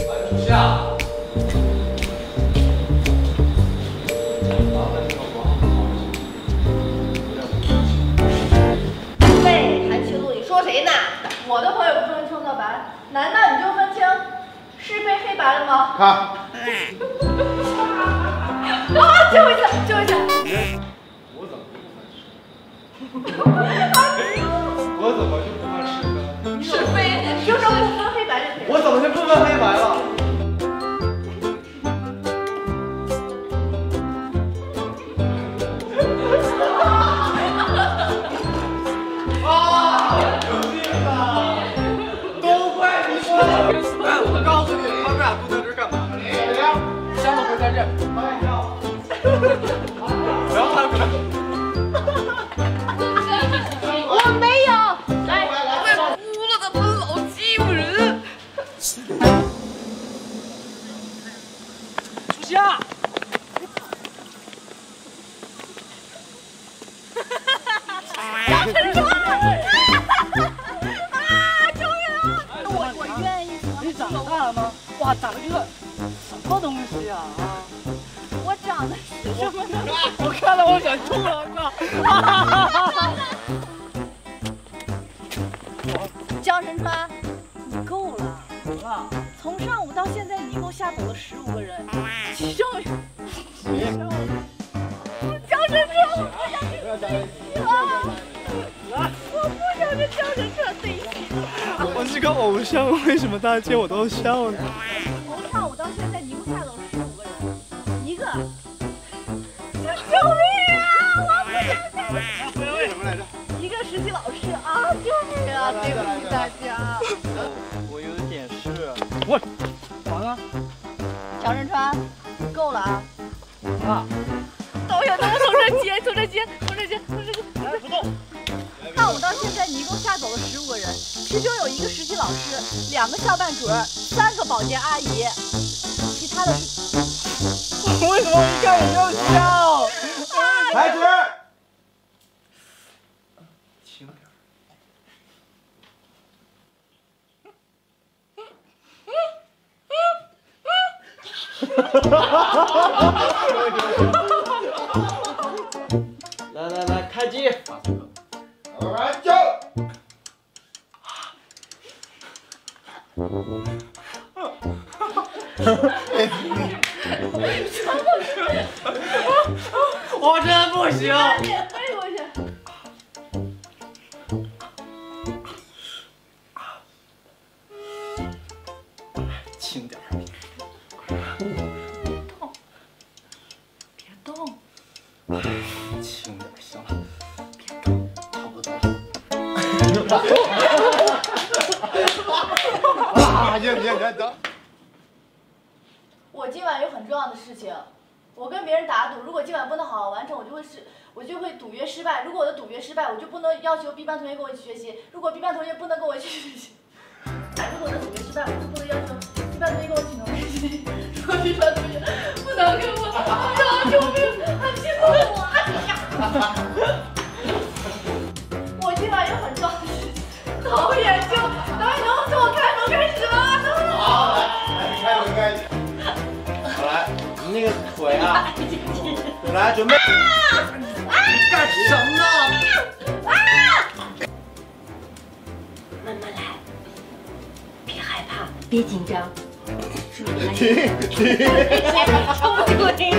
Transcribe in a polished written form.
主下。 喂，韩青露，你说谁呢？我的朋友不说青色白，难道你就分清是非黑白了吗？ 看。 啊！最后一次，最后一次。 我怎么就不分是非？ 是非，你就说不分黑白就可以了。 我怎么就不分黑白了？我告诉你，他们俩不在这干嘛？香子回在这。不要看不看。 我没有。来， 被污了的老欺负人。 初夏。哇，长了个什么东西啊！ 我长得是什么呢？ 我看了，我想吐了， 江神川，你够了！ 怎么了？ 从上午到现在，你一共吓走了15个人，其中江神川，我不想跟你在一起了，我不想跟江神川在一起了。 我是个偶像，为什么大家见我都笑呢？ 从上午到现在，你一共吓走了15个人，一个。救命啊！我不想再。 为什么来着？ 一个实习老师啊！救命啊！对不起大家。 我有点事。我完了。 江神川，够了啊！ 啊！ 导演，咱们从这接，从这接，从这接，从这接。 来不动。 上午到现在，你一共吓走了15个人，其中有1个实习老师，2个校办主任，3个保洁阿姨，其他的是。 为什么一看你就笑？ 开始。轻点。 来，开机。 来，就。 我真不行。 脸飞过去。 轻点。 别动。 轻点，行了。 别动。 差不多。 行，等。 我今晚有很重要的事情，我跟别人打赌，如果今晚不能好好完成，我就会赌约失败。如果我的赌约失败，我就不能要求 B 班同学跟我一起学习。如果 B 班同学不能跟我一起学习，如果我的赌约失败，我就不能要求 B 班同学跟我一起学习。如果 B 班同学不能跟我，救命！他欺负我！我今晚有很重要的事情，导演能从我开头开始吗？ 好，来，开始。好来，那个腿啊，来准备。你干什么呢？ 慢慢来，别害怕，别紧张。 停！ 冲过去。